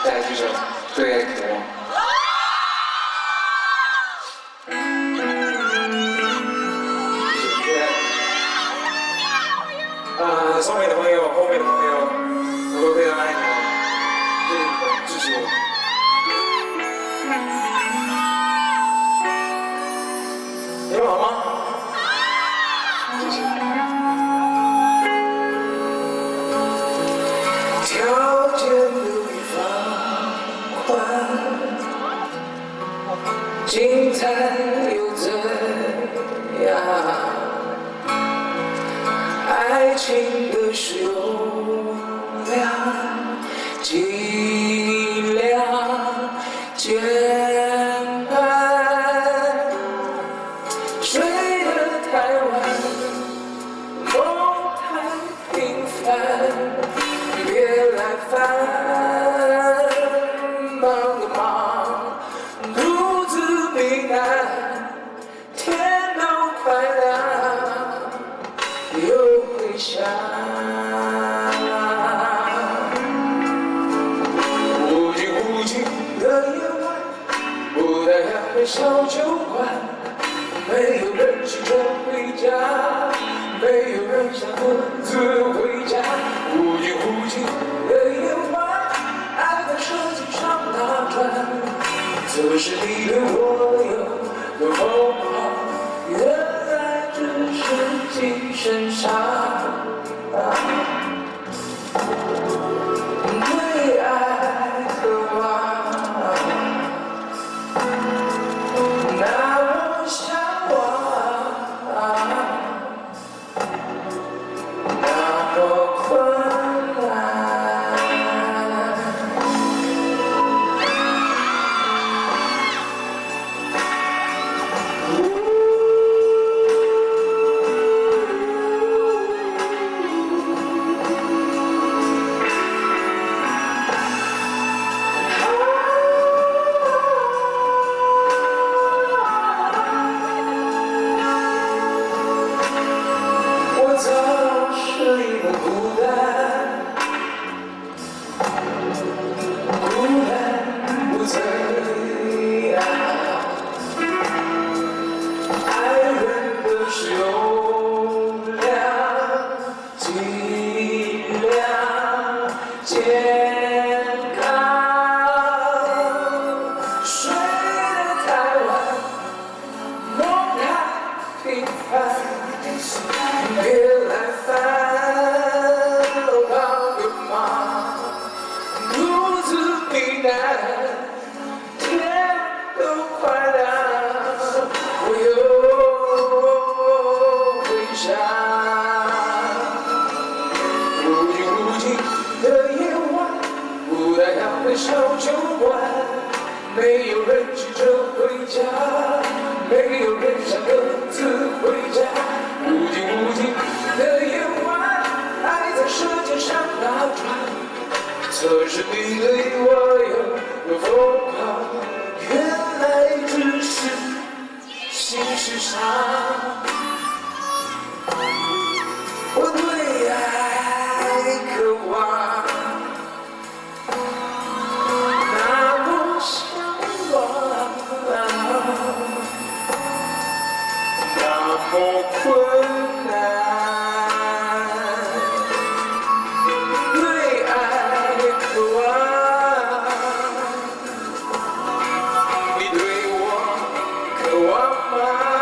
再来这首《对爱渴望》。上面的朋友，后面的朋友，我都非常爱你们，谢谢你们支持我。你们好吗？谢谢。条件都已放宽，精彩又怎样？爱情的是用量，尽量简单。睡得太晚，梦太平凡，别来烦。忙个忙，独自避难，天都快亮。又回想，无尽无尽的夜晚，不太阳的小酒馆，没有人急着回家，没有人想独自回家。无尽无尽的夜晚，爱在舌尖上打转，此时你对我有多疯狂，原来只是精神上对爱渴望，那么向往，那么困难。别来烦，忙个忙，独自避难，天都快亮，我又回想，无尽无尽的夜晚，不太阳的小酒馆，没有人急着回家，没有人想各自回家。无尽无尽的夜晚，爱在舌尖上打转，测试你对我有多疯狂，原来只是心事上。我对爱渴望，那么向往，那么困难。对爱渴望，你对我渴望吗？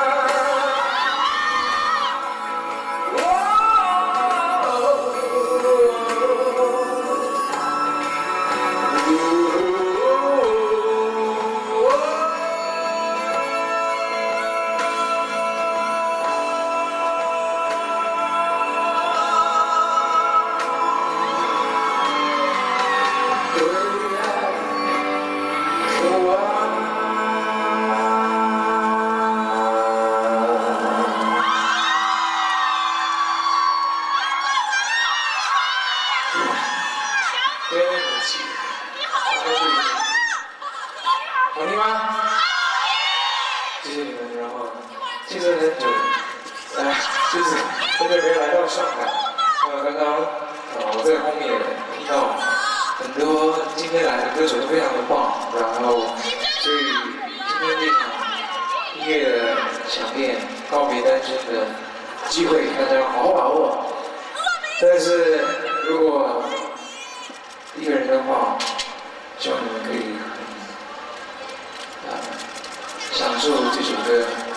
好听吗？谢谢你们，然后其实很久，就是很久没有来到上海。刚刚我在后面听到很多精今天来的歌手都非常的棒，然后所以今天这场音乐的响宴告别单身的机会，大家要好好把握。但是如果一个人的话，希望你们可以享受这首歌。